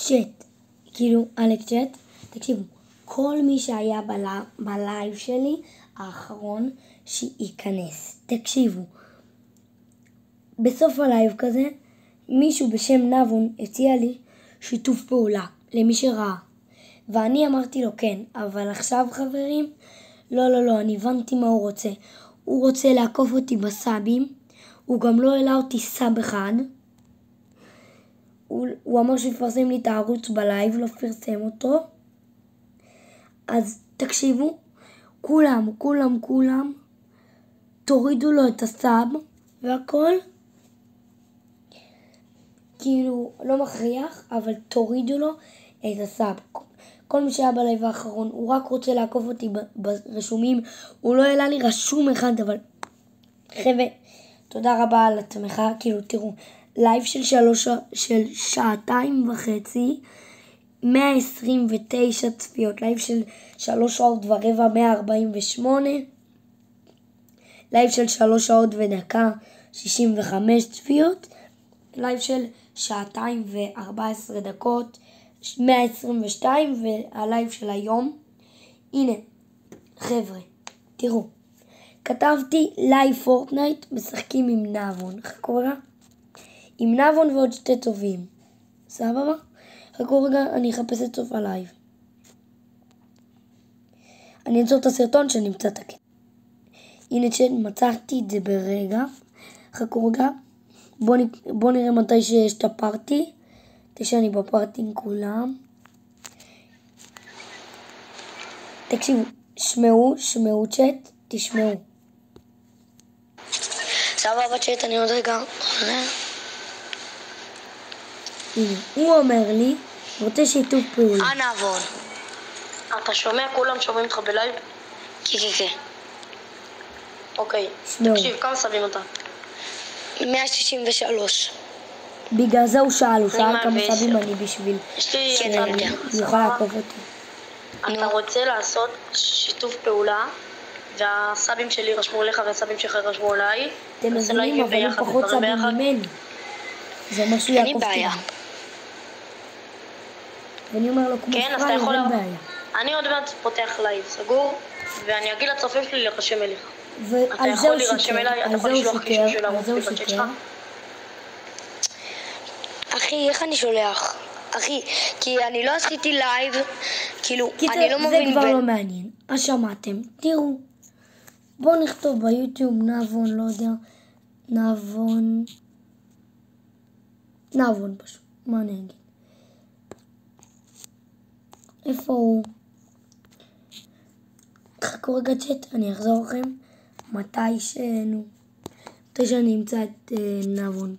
צ'אט, כאילו על צ'אט, תקשיבו, כל מי שהיה בלייב שלי האחרון שייכנס. תקשיבו, בסוף הלייב כזה, מישהו בשם נבון הציע לי שיתוף פעולה, למי שראה. ואני אמרתי לו כן, אבל עכשיו חברים, לא, אני הבנתי מה הוא רוצה. הוא רוצה לעקוף אותי בסאבים, הוא גם לא העלה אותי סאב אחד. הוא אמר שיפרסם לי את הערוץ בלייב, לא פרסם אותו. אז תקשיבו, כולם, תורידו לו את הסאב והכל. כאילו, לא מכריח, אבל תורידו לו את הסאב. כל מי שהיה בלייב האחרון, הוא רק רוצה לעקוף אותי ברשומים. הוא לא העלה לי רשום אחד, אבל חבר'ה, תודה רבה על התמיכה. כאילו, תראו, לייב של 2.5 שעות, 129 צפיות. לייב של 3 שעות ורבע, 148. לייב של 3 שעות ודקה, 65 צפיות. לייב של 2:14, 122, והלייב של היום. הנה, חבר'ה, תראו. כתבתי לייב פורטנייט, משחקים עם נבון. חכו רגע. עם נבון ועוד 2 טובים. סבבה? חכו רגע, אני אחפש את סוף הלייב. אני אעצור את הסרטון שנמצא את הקטע. הנה מצאתי את זה ברגע. חכו רגע. בוא נראה מתי שיש את הפארטי. שאני בפארטי עם כולם. תקשיבו, שמעו צ'אט, תשמעו. סבבה צ'אט, אני עוד רגע. הנה, הוא אומר לי, רוצה שיתוף פעולה. נבון. אתה שומע? כולם שומעים אותך בלייב? כן. אוקיי, שמעו. תקשיב, כמה סבים אתה? 163. בגלל זה הוא שאל כמה סבים אני בשביל יש לי כן, אני יודע. הוא יכול לעקוף אותי. אתה רוצה לעשות שיתוף פעולה, והסבים שלי רשמו לך והסבים שלך רשמו עליי. אתם נעשה מבינים, לייבים אבל הוא ביחד, פחות דברים סבים ביחד. ממני. זה מה שהוא אין לי יעקוף אותי. בעיה. ואני אומר לו, כמו כן, אז אתה פראייר, יכול... אין בעיה. אני עוד מעט פותח לייב סגור, ואני אגיד לצופים שלי להירשם אליך. אתה ועל זה יכול הוא להירשם אליי, אתה יכול לשלוח קישור של הערוץ בצ'אט שלך. אחי, איך אני שולח? אחי, כי אני לא עשיתי לייב, כאילו, קיצר, אני לא מבין זה כבר לא מעניין. אז שמעתם, תראו. בואו נכתוב ביוטיוב נבון, לא יודע. נבון פשוט. מה אני אגיד? איפה הוא? חכו רגע צ'אט, אני אחזור לכם. מתי שאני אמצא את נבון.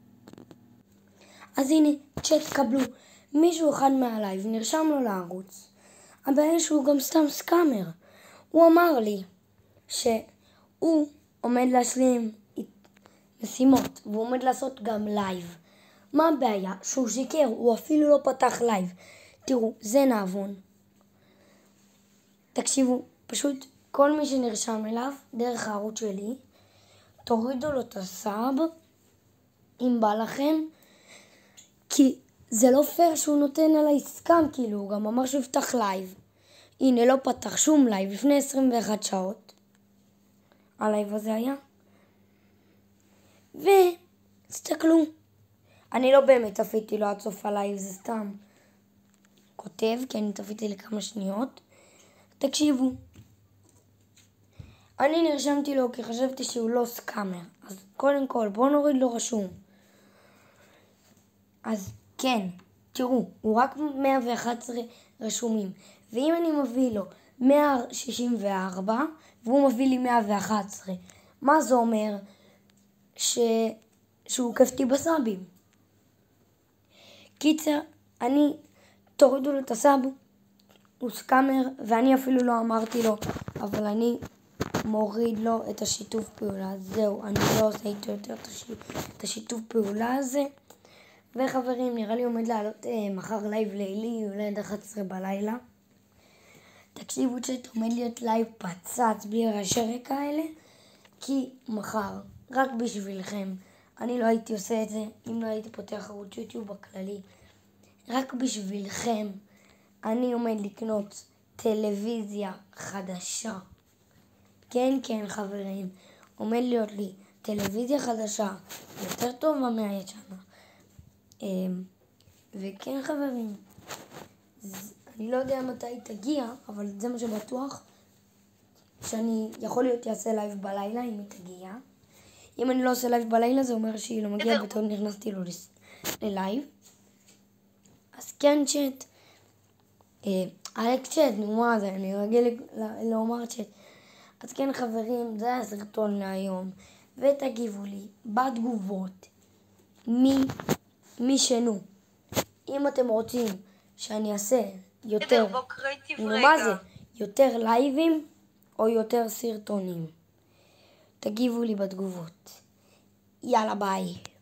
אז הנה, צ'אט קבלו. מישהו אחד מהלייב נרשם לו לערוץ. הבעיה שהוא גם סתם סקאמר. הוא אמר לי שהוא עומד להשלים משימות, והוא עומד לעשות גם לייב. מה הבעיה? שהוא שיקר, הוא אפילו לא פתח לייב. תראו, זה נבון. תקשיבו, פשוט כל מי שנרשם אליו, דרך הערוץ שלי, תורידו לו את הסאב, אם בא לכם, כי זה לא פייר שהוא נותן עליי סקאם, כאילו, הוא גם אמר שהוא יפתח לייב. הנה, לא פתח שום לייב, לפני 21 שעות. הלייב הזה היה. ותסתכלו. אני לא באמת צפיתי לו עד סוף הלייב, זה סתם כותב, כי אני צפיתי לכמה שניות. תקשיבו. אני נרשמתי לו כי חשבתי שהוא לא סקאמר. אז קודם כל, בואו נוריד לו רשום. אז כן, תראו, הוא רק 111 רשומים. ואם אני מביא לו 164, והוא מביא לי 111, מה זה אומר? שהוא כפתי בסאבים. קיצר, תורידו לו את הסאב, הוא סקאמר, ואני אפילו לא אמרתי לו, אבל אני מוריד לו את השיתוף פעולה. זהו, אני לא עושה איתו יותר את השיתוף פעולה הזה. וחברים, נראה לי עומד לעלות מחר לייב לילי, אולי עד 11 בלילה. תקשיבו עומד להיות לייב פצץ בלי רעשי רקע האלה, כי מחר, רק בשבילכם, אני לא הייתי עושה את זה אם לא הייתי פותח ערוץ יוטיוב בכללי. רק בשבילכם, אני עומד לקנות טלוויזיה חדשה. כן, חברים, עומד להיות לי טלוויזיה חדשה, יותר טובה מהישנה. וכן, חברים, אני לא יודע מתי היא תגיע, אבל זה מה שבטוח, שאני יכול להיות יעשה לייב בלילה אם היא תגיע. אם אני לא עושה לייב בלילה, זה אומר שהיא לא מגיעה, וטוב נכנסתי לו ללייב. אז כן, צ'אט. אלכס צ'אט, נו מה זה, אני רגיל לומר צ'אט. אז כן, חברים, זה היה הסרטון להיום. ותגיבו לי בתגובות מי שנו. אם אתם רוצים שאני אעשה יותר, נו מה זה, יותר לייבים או יותר סרטונים. תגיבו לי בתגובות. יאללה, ביי.